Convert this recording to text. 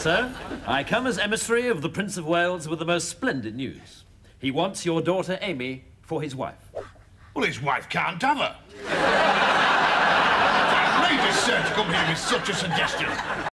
Sir, I come as emissary of the Prince of Wales with the most splendid news. He wants your daughter Amy for his wife. Well, his wife can't have her. Outrageous, sir, to come here with such a suggestion.